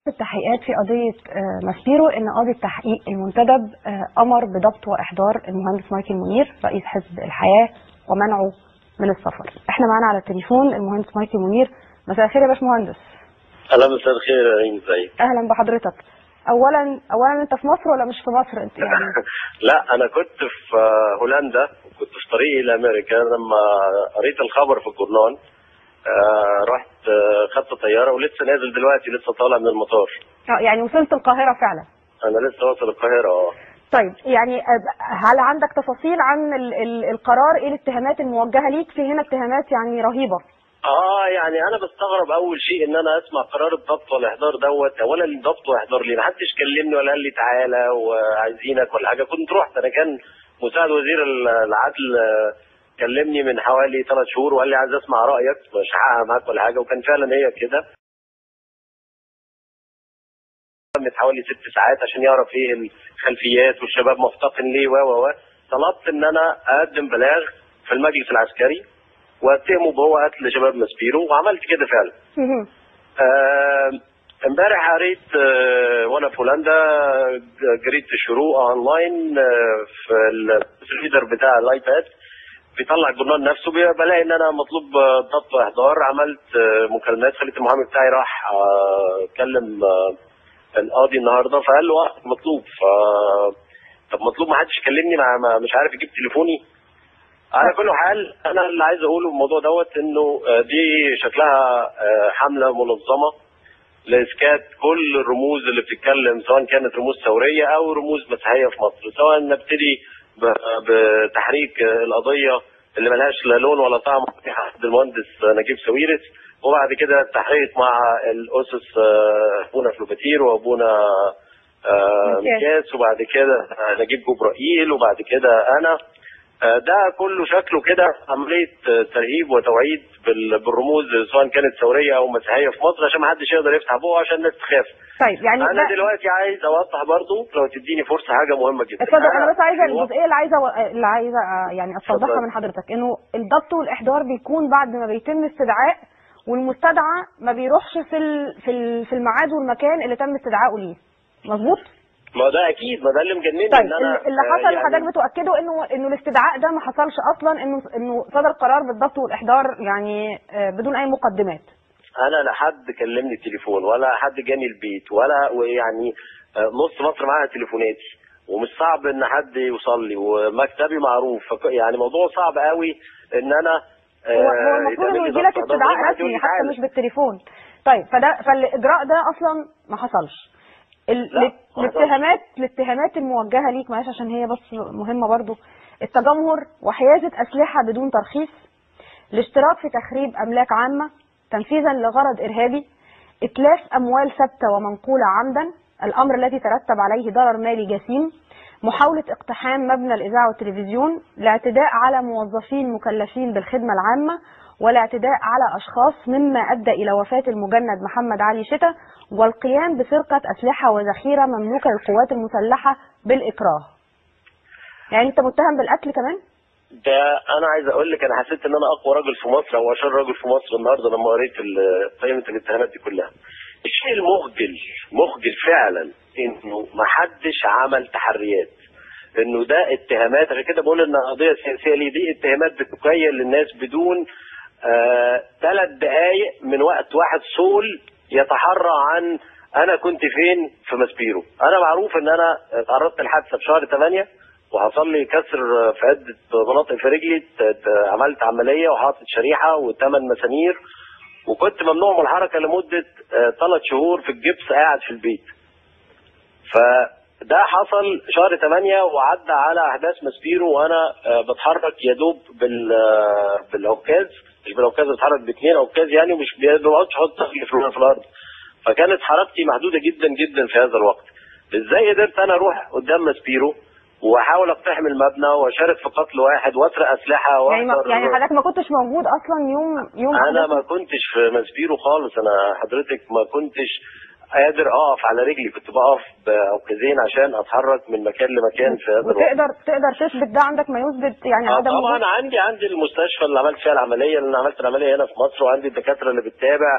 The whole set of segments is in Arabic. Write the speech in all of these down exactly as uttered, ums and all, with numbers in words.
التحقيقات في قضية ماسبيرو إن قاضي التحقيق المنتدب أمر بضبط وإحضار المهندس مايكل منير رئيس حزب الحياة ومنعه من السفر. احنا معانا على التليفون المهندس مايكل منير. مساء الخير يا باشمهندس. اهلا، مساء الخير يا ريم، ازيك؟ اهلا بحضرتك. اولا اولا انت في مصر ولا مش في مصر انت يعني؟ لا، انا كنت في هولندا وكنت في طريقي لامريكا. لما قريت الخبر في الجورنال آه رحت آه خدت طياره ولسه نازل دلوقتي، لسه طالع من المطار. اه يعني وصلت القاهره فعلا؟ انا لسه واصل القاهره. اه طيب يعني هل عندك تفاصيل عن ال ال القرار؟ ايه الاتهامات الموجهه ليك؟ في هنا اتهامات يعني رهيبه. اه يعني انا بستغرب اول شيء ان انا اسمع قرار الضبط والاحضار دوت. اولا الضبط واحضار ليه؟ ما حدش كلمني ولا قال لي تعالى وعايزينك ولا حاجه. كنت رحت، انا كان مساعد وزير العدل كلمني من حوالي ثلاث شهور وقال لي عايز اسمع رايك، مش هحقق معاك ولا حاجه، وكان فعلا هي كده. من حوالي ست ساعات عشان يعرف ايه الخلفيات والشباب محتقن ليه و و و طلبت ان انا اقدم بلاغ في المجلس العسكري واتهمه بهو قتل شباب ماسبيرو، وعملت كده فعلا. امبارح آه قريت آه وانا في هولندا جريده الشروق اونلاين آه في الريدر بتاع الايباد بيطلع الجورنال نفسه، بلاقي ان انا مطلوب ضبط واحضار. عملت آه مكالمات، خليت المحامي بتاعي راح آه كلم آه القاضي النهارده فقال له اه مطلوب. ف طب مطلوب، ما حدش كلمني، مع مش عارف يجيب تليفوني. على كل حال انا اللي عايز اقوله الموضوع دوت انه دي شكلها حمله منظمه لاسكات كل الرموز اللي بتتكلم، سواء كانت رموز ثوريه او رموز مسيحيه في مصر، سواء نبتدي بتحريك القضيه اللي ملهاش لا لون ولا طعم حد المهندس نجيب ساويرس، وبعد كده التحقيق مع الاسس ابونا فلوباتير وابونا مكاس، وبعد كده نجيب جبرائيل، وبعد كده انا. ده كله شكله كده عمليه ترهيب وتوعيد بالرموز سواء كانت ثوريه او مسيحيه في مصر، عشان ما حدش يقدر يفتح بقه عشان الناس تخاف. طيب يعني انا دلوقتي عايز اوضح برضو لو تديني فرصه حاجه مهمه جدا. اتفضل. انا بس عايزه الجزئيه اللي عايزه اللي عايزه يعني استوضحها من حضرتك، انه الضبط والاحضار بيكون بعد ما بيتم استدعاء، والمستدعى ما بيروحش في في في الميعاد والمكان اللي تم استدعائه ليه، مظبوط؟ ما ده اكيد، ما ده اللي مجنني. طيب ان انا اللي حصل اللي يعني حضرتك بتؤكده انه انه الاستدعاء ده ما حصلش اصلا، انه انه صدر قرار بالضبط والاحضار يعني بدون اي مقدمات. انا لا حد كلمني التليفون ولا حد جاني البيت ولا يعني نص مصر معاها تليفوناتي، ومش صعب ان حد يوصل لي، ومكتبي معروف. يعني موضوع صعب قوي ان انا هو هو المفروض انه يجي لك استدعاء رسمي حتى مش بالتليفون. طيب فده فالاجراء ده اصلا ما حصلش. الاتهامات الاتهامات الموجهه ليك، معلش عشان هي بس مهمه برضو: التجمهر وحيازه اسلحه بدون ترخيص، الاشتراك في تخريب املاك عامه تنفيذا لغرض ارهابي، اتلاف اموال ثابته ومنقوله عمدا، الامر الذي ترتب عليه ضرر مالي جسيم، محاوله اقتحام مبنى الاذاعه والتلفزيون، الاعتداء على موظفين مكلفين بالخدمه العامه، والاعتداء على اشخاص مما ادى الى وفاه المجند محمد علي شتا، والقيام بسرقه اسلحه وذخيره مملوكه للقوات المسلحه بالاكراه. يعني انت متهم بالقتل كمان؟ ده انا عايز اقول لك، انا حسيت ان انا اقوى راجل في مصر او اشهر راجل في مصر النهارده لما قريت قائمه الاتهامات دي كلها. الشيء المخجل مخجل فعلا انه ما حدش عمل تحريات، انه ده اتهامات. عشان كده بقول ان قضيه سياسيه ليه، دي اتهامات بتكيل للناس بدون ثلاث آه دقائق من وقت واحد صول يتحرى عن انا كنت فين في ماسبيرو. انا معروف ان انا تعرضت لحادثه في شهر ثمانية وحصل لي كسر في عده مناطق في رجلي، عملت عمليه وحاطط شريحه وثمان مسامير، وكنت ممنوع من الحركه لمده ثلاث شهور في الجبس قاعد في البيت. فده حصل شهر ثمانية وعدى على احداث ماسبيرو وانا بتحرك يا دوب بالعكاز، مش بالعكاز، بتحرك باثنين عكاز يعني، ومش بقعدش احط رجلي في الارض. فكانت حركتي محدوده جدا جدا في هذا الوقت. ازاي قدرت انا اروح قدام ماسبيرو واحاول اقتحم المبنى واشارك في قتل واحد واسرق اسلحه يعني ما يعني حضرتك ما كنتش موجود اصلا يوم يوم انا ما كنتش في ماسبيرو خالص. انا حضرتك ما كنتش قادر اقف على رجلي، كنت بقف بعكازين عشان اتحرك من مكان لمكان في هذا الوقت. وتقدر تقدر تثبت ده؟ عندك ما يثبت يعني آه عدم طبعا وجود؟ عندي عندي المستشفى اللي عملت فيها العمليه، اللي انا عملت العمليه هنا في مصر، وعندي الدكاتره اللي بتتابع،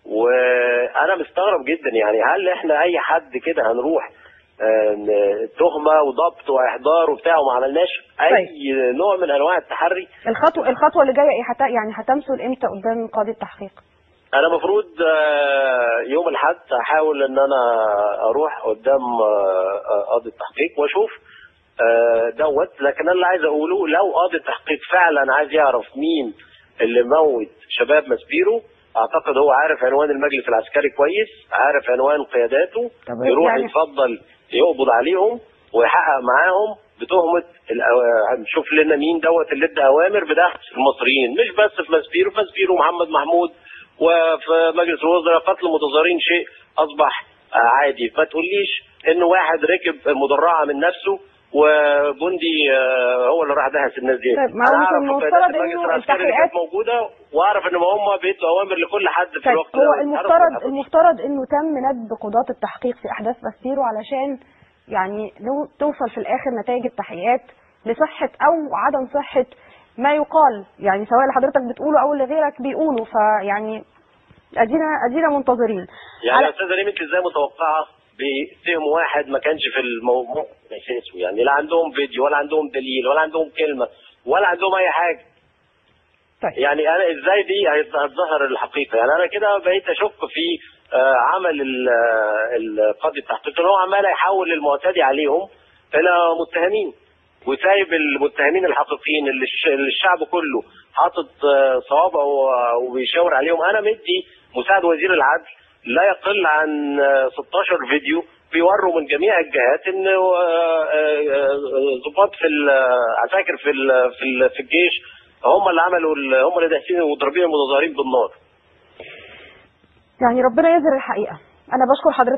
وانا مستغرب جدا يعني هل احنا اي حد كده هنروح تهمه وضبط واحضار وبتاع وما عملناش اي طيب. نوع من انواع التحري؟ الخطوه الخطوه اللي جايه ايه حتى يعني هتمثل امتى قدام قاضي التحقيق؟ انا المفروض يوم الاحد هحاول ان انا اروح قدام قاضي التحقيق واشوف دوت. لكن انا اللي عايز اقوله لو قاضي التحقيق فعلا عايز يعرف مين اللي موت شباب ماسبيرو، اعتقد هو عارف عنوان المجلس العسكري كويس، عارف عنوان قياداته، يروح يعني يتفضل يقبض عليهم ويحقق معاهم بتهمه نشوف لنا مين دوت اللي ادى اوامر بدعس المصريين، مش بس في ماسبيرو، في ماسبيرو محمد محمود وفي مجلس الوزراء قتل متظاهرين شيء اصبح عادي. ما تقوليش ان واحد ركب مدرعه من نفسه وجندي هو اللي راح دهس الناس دي. طيب ما هو المفترض انه التحقيقات موجوده واعرف ان هم بيدوا اوامر لكل حد في طيب الوقت هو المفترض المفترض انه تم ندب قضاة التحقيق في احداث ماسبيرو علشان يعني لو توصل في الاخر نتائج التحقيقات لصحه او عدم صحه ما يقال، يعني سواء اللي حضرتك بتقوله او اللي غيرك بيقوله. فيعني ادينا ادينا منتظرين. يعني يا استاذه ريم انت ازاي متوقعه بيتهموا واحد ما كانش في الموضوع اساسه؟ يعني لا عندهم فيديو ولا عندهم دليل ولا عندهم كلمه ولا عندهم اي حاجه. طيب. يعني انا ازاي دي هتظهر الحقيقه؟ يعني انا كده بقيت اشك في عمل القاضي التحقيق ان هو عمال يحول المعتدي عليهم الى متهمين وسايب المتهمين الحقيقيين اللي الشعب كله حاطط صوابعه وبيشاور عليهم. انا مدي مساعد وزير العدل لا يقل عن ستاشر فيديو بيوروا من جميع الجهات ان ضباط في العساكر في في في الجيش هم اللي عملوا هم اللي داهسين وضاربين المتظاهرين بالنار. يعني ربنا يظهر الحقيقه. انا بشكر حضرتك.